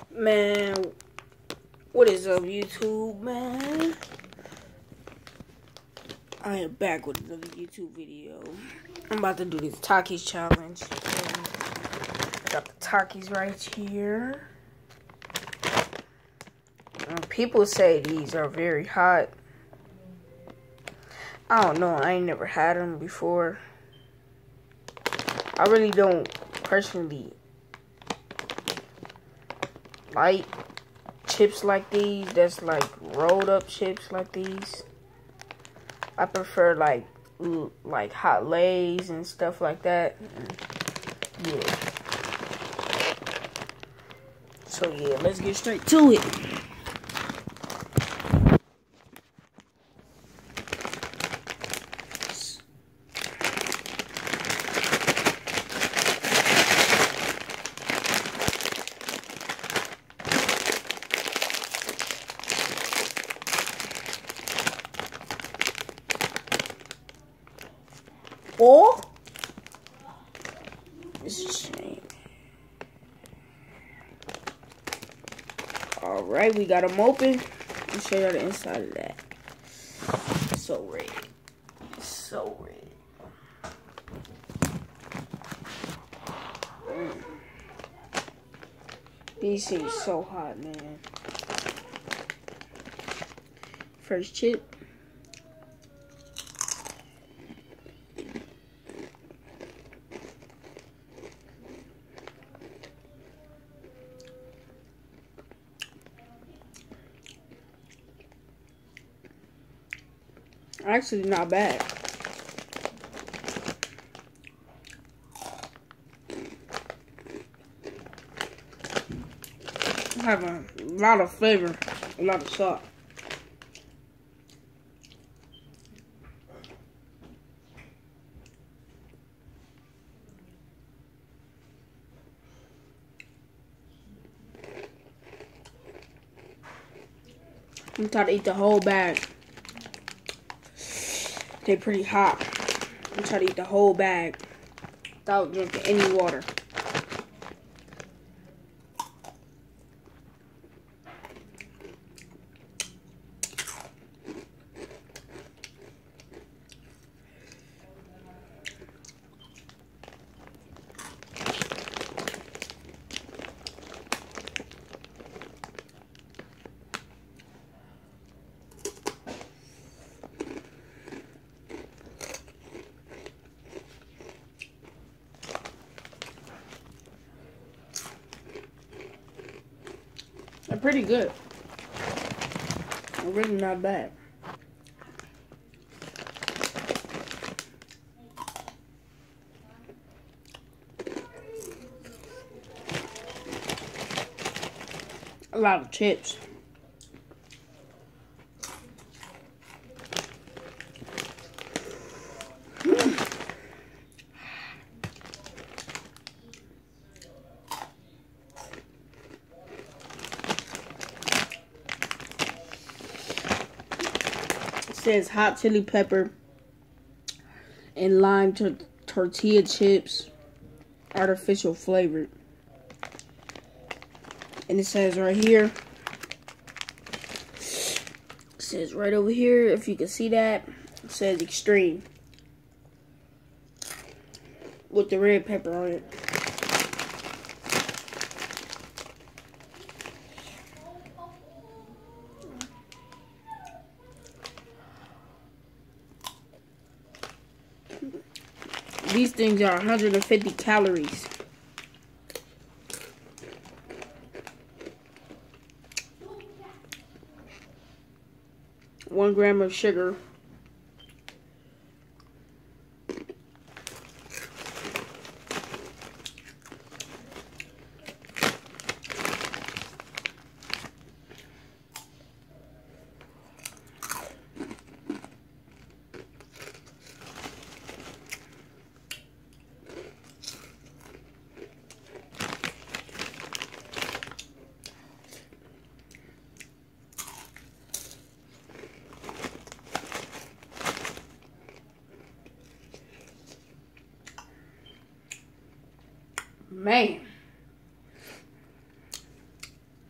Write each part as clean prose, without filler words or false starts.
Man, what is up, YouTube, man? I am back with another YouTube video. I'm about to do this Takis challenge. Got the Takis right here. People say these are very hot. I don't know. I ain't never had them before. I really don't personally like chips like these. That's like rolled up chips like these. I prefer like hot Lays and stuff like that. Yeah. So yeah, let's get straight to it. Oh, this is a shame. Alright, we got them open. I'll show you the inside of that. So red. So red. These seem so hot, man. First chip. Actually, not bad. I have a lot of flavor, a lot of salt. I'm trying to eat the whole bag. They're pretty hot. I'm trying to eat the whole bag without drinking any water. They're pretty good. They're really not bad. A lot of chips. It says hot chili pepper and lime tortilla chips, artificial flavored. And it says right here, it says right over here, if you can see that, it says extreme with the red pepper on it. These things are 150 calories. One gram of sugar. Man.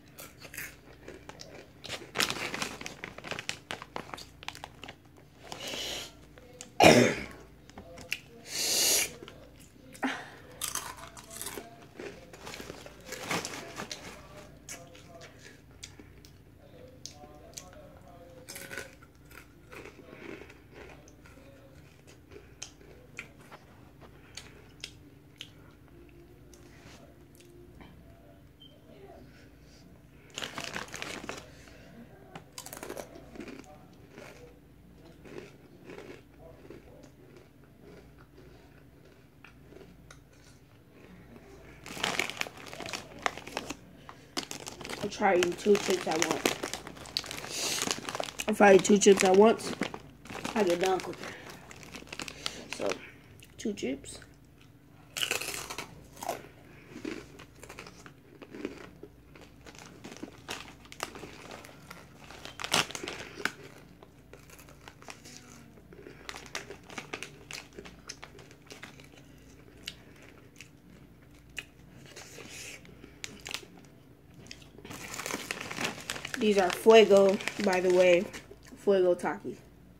I'll try eating 2 chips at once. If I eat 2 chips at once, I get done quicker. So, 2 chips. These are Fuego, by the way. Fuego Takis.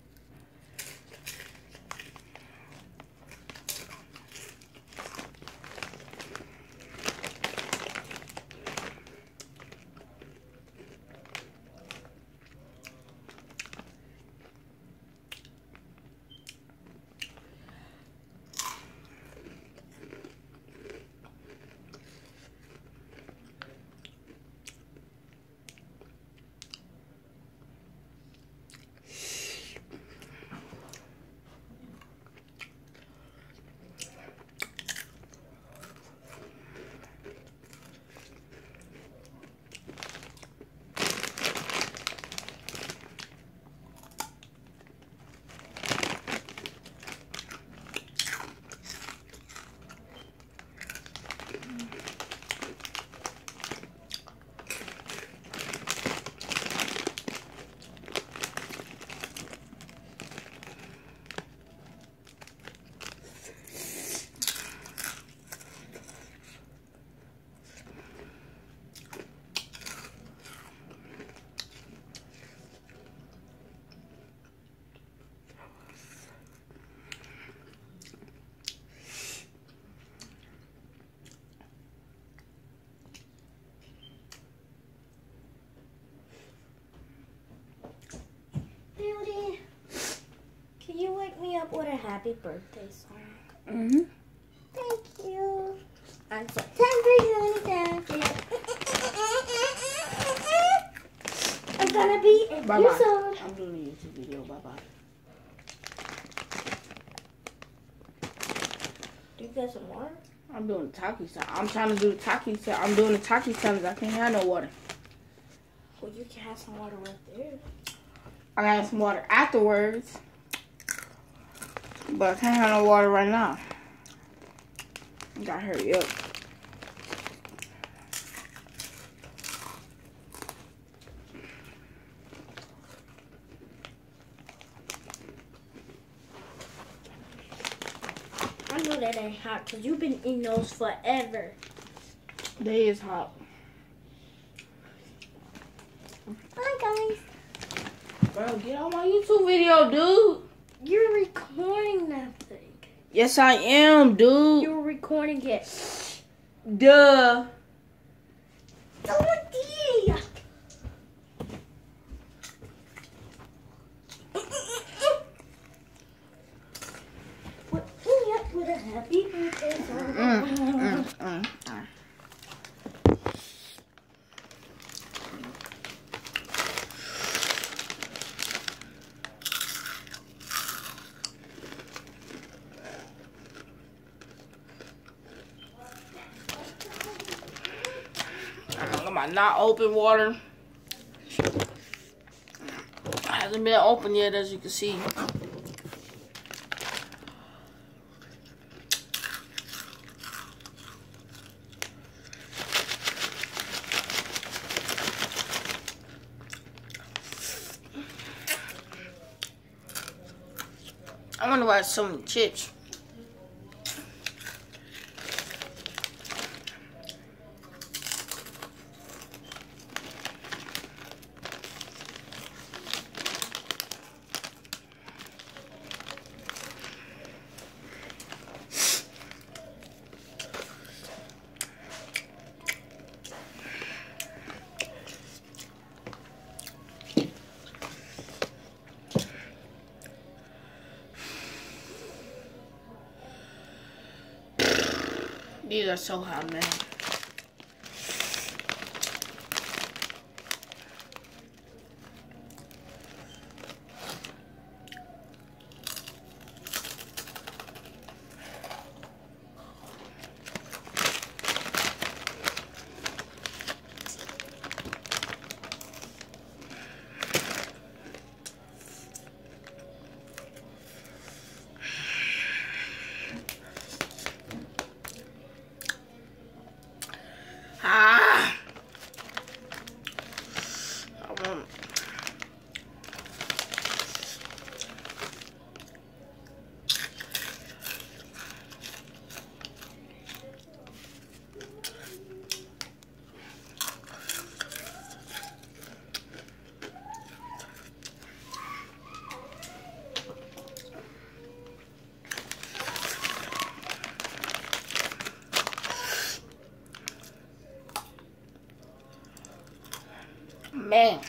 Up with a happy birthday song. Mm-hmm. Thank you. I'm September Unicorn. I'm gonna be a Bye-bye. I'm doing a YouTube video. Bye-bye. Do you get some water? I'm doing the Taki salad. I'm trying to do the Taki salad. I'm doing the Taki salad. I can't have no water. Well, you can have some water right there. I got some water afterwards. But I can't have no water right now. I gotta hurry up. I know that ain't hot because you've been eating those forever. They is hot. Hi, guys. Bro, get on my YouTube video, dude. You're recording that thing. Yes, I am, dude. You're recording it. Duh. Put me up with a happy birthday song. My not open water hasn't been open yet, as you can see. I wonder why it's so many chips. These are so hot, man. Man.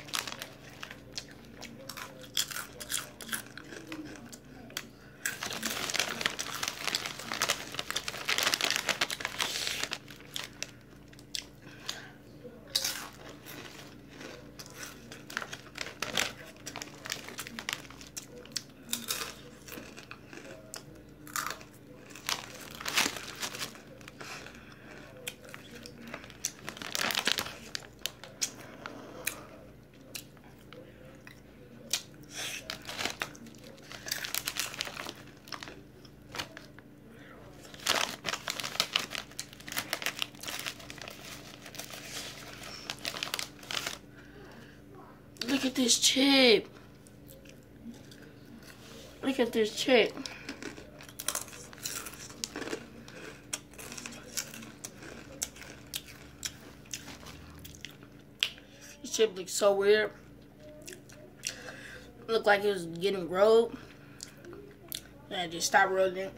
Look at this chip. Look at this chip. This chip looks so weird. Looked like it was getting rolled. And I just stopped rolling it.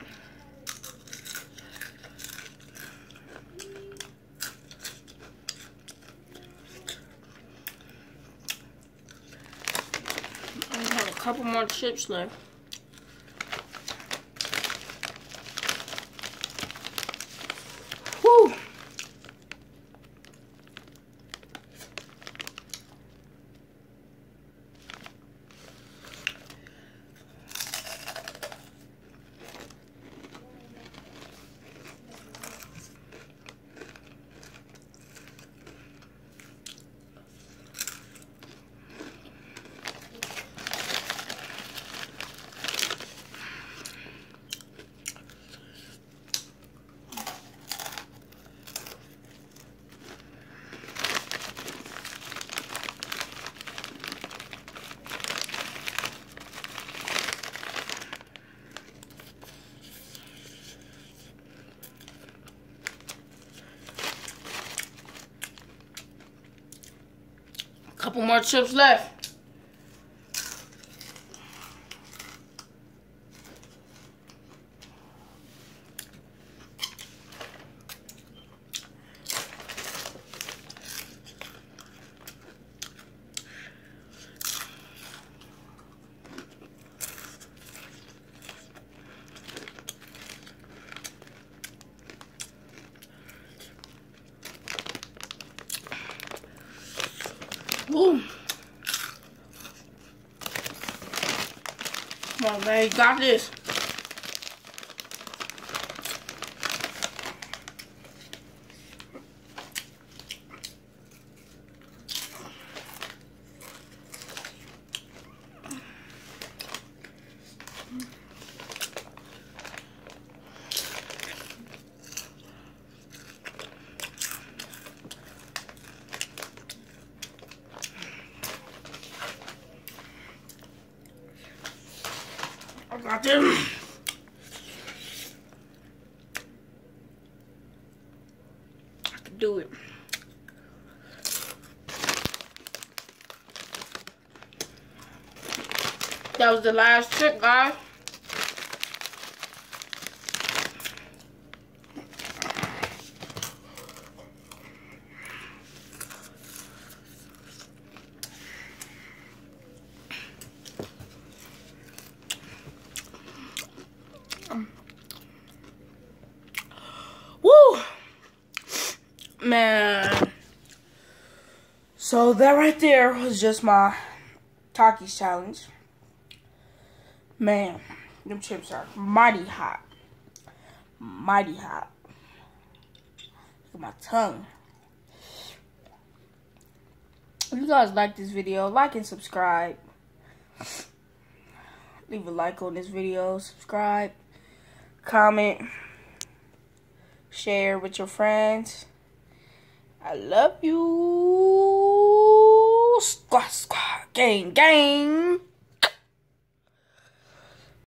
Couple more chips left. Woo! Couple more chips left. Woo. Come on, man, you got this. I got them. I can do it. That was the last trick, guys. Woo! Man. So that right there was just my Takis challenge. Man, them chips are mighty hot. Mighty hot. Look at my tongue. If you guys like this video, like and subscribe. Leave a like on this video, subscribe, comment, share with your friends. I love you. Squad, squad, gang, gang.